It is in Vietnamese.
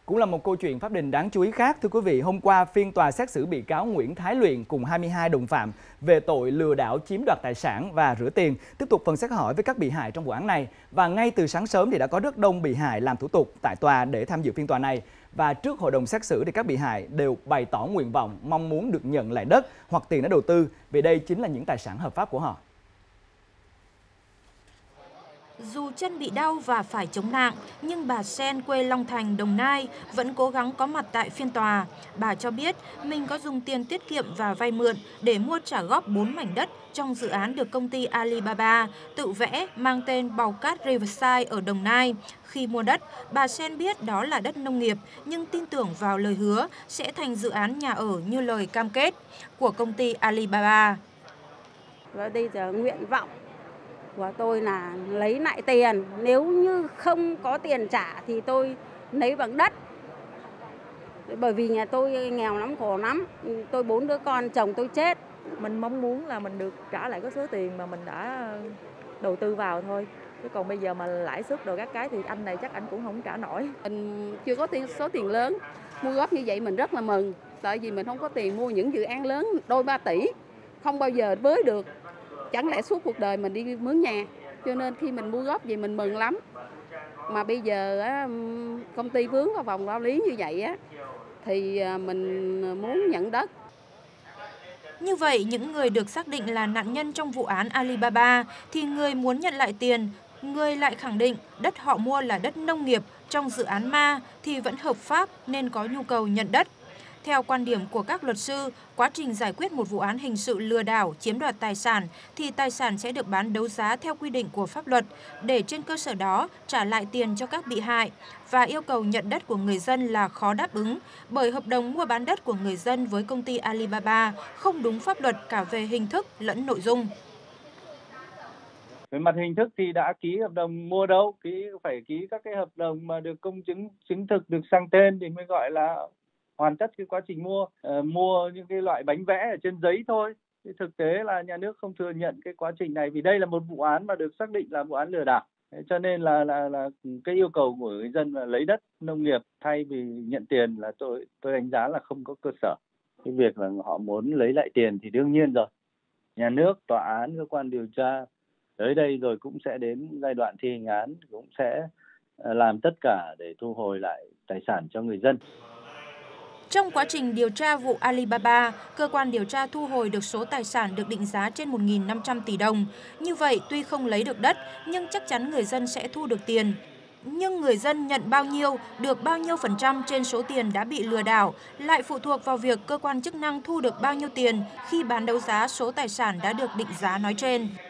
Cũng là một câu chuyện pháp đình đáng chú ý khác. Thưa quý vị, hôm qua phiên tòa xét xử bị cáo Nguyễn Thái Luyện cùng 22 đồng phạm về tội lừa đảo chiếm đoạt tài sản và rửa tiền. Tiếp tục phần xét hỏi với các bị hại trong vụ án này. Và ngay từ sáng sớm thì đã có rất đông bị hại làm thủ tục tại tòa để tham dự phiên tòa này. Và trước hội đồng xét xử thì các bị hại đều bày tỏ nguyện vọng mong muốn được nhận lại đất hoặc tiền để đầu tư, vì đây chính là những tài sản hợp pháp của họ. Dù chân bị đau và phải chống nạng, nhưng bà Sen quê Long Thành, Đồng Nai vẫn cố gắng có mặt tại phiên tòa. Bà cho biết mình có dùng tiền tiết kiệm và vay mượn để mua trả góp 4 mảnh đất trong dự án được công ty Alibaba tự vẽ mang tên Bào Cát Riverside ở Đồng Nai. Khi mua đất, bà Sen biết đó là đất nông nghiệp nhưng tin tưởng vào lời hứa sẽ thành dự án nhà ở như lời cam kết của công ty Alibaba. Và bây giờ nguyện vọng của tôi là lấy lại tiền, nếu như không có tiền trả thì tôi lấy bằng đất. Bởi vì nhà tôi nghèo lắm, khổ lắm, tôi 4 đứa con, chồng tôi chết. Mình mong muốn là mình được trả lại cái số tiền mà mình đã đầu tư vào thôi. Chứ còn bây giờ mà lãi suất đồ các cái thì anh này chắc anh cũng không trả nổi. Mình chưa có số tiền lớn, mua góp như vậy mình rất là mừng. Tại vì mình không có tiền mua những dự án lớn đôi 3 tỷ, không bao giờ với được. Chẳng lẽ suốt cuộc đời mình đi mướn nhà, cho nên khi mình mua góp vậy mình mừng lắm. Mà bây giờ công ty vướng vào vòng lao lý như vậy thì mình muốn nhận đất. Như vậy, những người được xác định là nạn nhân trong vụ án Alibaba thì người muốn nhận lại tiền, người lại khẳng định đất họ mua là đất nông nghiệp trong dự án ma thì vẫn hợp pháp nên có nhu cầu nhận đất. Theo quan điểm của các luật sư, quá trình giải quyết một vụ án hình sự lừa đảo, chiếm đoạt tài sản thì tài sản sẽ được bán đấu giá theo quy định của pháp luật để trên cơ sở đó trả lại tiền cho các bị hại. Và yêu cầu nhận đất của người dân là khó đáp ứng bởi hợp đồng mua bán đất của người dân với công ty Alibaba không đúng pháp luật cả về hình thức lẫn nội dung. Về mặt hình thức thì đã ký hợp đồng mua đâu, phải ký các cái hợp đồng mà được công chứng thực được sang tên thì mới gọi là hoàn tất cái quá trình mua những cái loại bánh vẽ ở trên giấy thôi. Thì thực tế là nhà nước không thừa nhận cái quá trình này vì đây là một vụ án mà được xác định là vụ án lừa đảo. Cho nên là cái yêu cầu của người dân là lấy đất nông nghiệp thay vì nhận tiền là tôi đánh giá là không có cơ sở. Cái việc là họ muốn lấy lại tiền thì đương nhiên rồi. Nhà nước, tòa án, cơ quan điều tra tới đây rồi cũng sẽ đến giai đoạn thi hành án cũng sẽ làm tất cả để thu hồi lại tài sản cho người dân. Trong quá trình điều tra vụ Alibaba, cơ quan điều tra thu hồi được số tài sản được định giá trên 1.500 tỷ đồng. Như vậy, tuy không lấy được đất, nhưng chắc chắn người dân sẽ thu được tiền. Nhưng người dân nhận bao nhiêu, được bao nhiêu phần trăm trên số tiền đã bị lừa đảo lại phụ thuộc vào việc cơ quan chức năng thu được bao nhiêu tiền khi bán đấu giá số tài sản đã được định giá nói trên.